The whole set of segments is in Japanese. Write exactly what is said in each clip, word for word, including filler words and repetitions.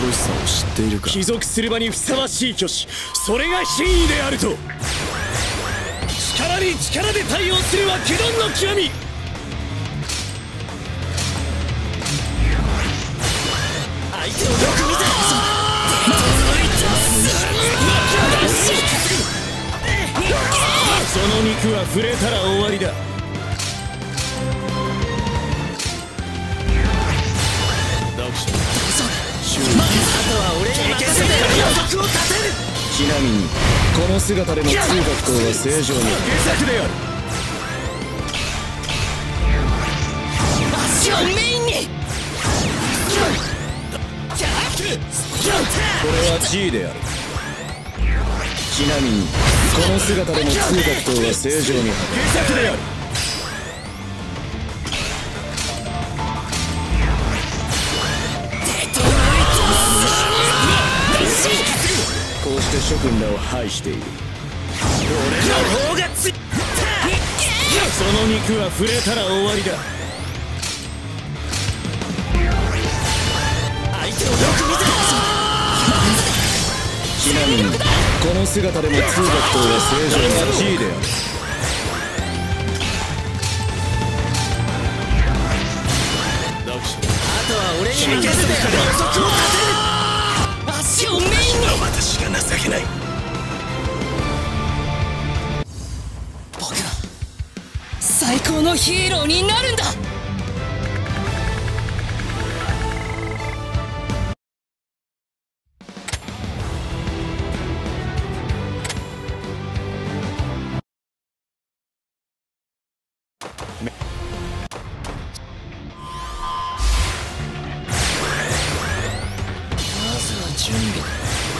しさを知っているか。帰属する場にふさわしい巨子、それが真意であると。力に力で対応するは気ドンの極み。相手をよく見て。その肉は触れたら終わりだ。ちなみにこの姿での通学等は正常に傑作である。足をメインに。これは G である。ちなみにこの姿での通学等は正常に傑作である。こうして諸君らを排している。俺の方がつい。その肉は触れたら終わりだ。相手をよく見て。ちなみにこの姿でも通学等は正常な G である。あとは俺に任せて予測を立てる。足をメインに。私が情けない。僕は最高のヒーローになるんだ。準備だ。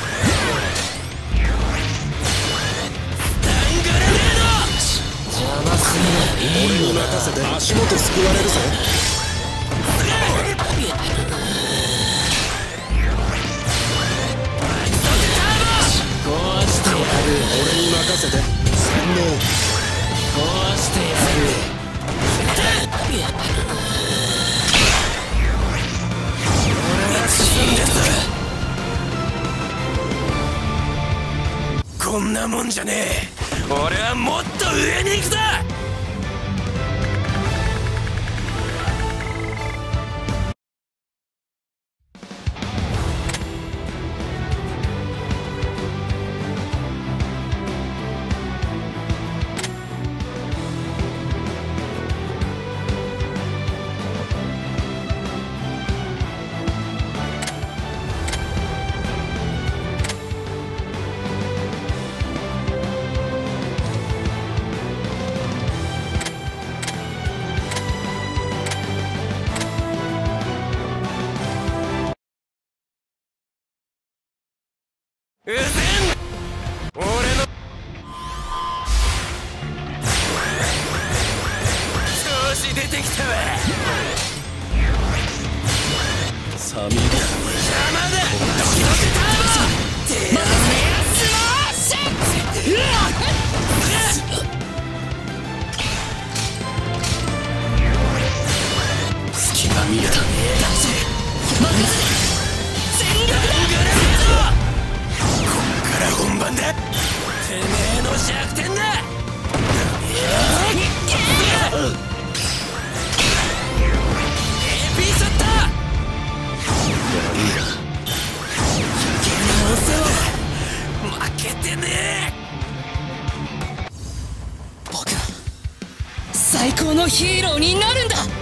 邪魔すぎない。俺に任せて足元救われるぜ。壊してやる。俺に任せて。洗脳。壊してやる。俺が死んでた。こんなもんじゃねえ。俺はもっと上に行くだ。うぜん。俺の少し出てきたわ。サミーだ。邪魔だ。ドキドキターボ。てやスマッシュ。隙が見えた。全力だ。本番だ。てめえの弱点だ。エーピー ショット。負けてねえ。僕は最高のヒーローになるんだ。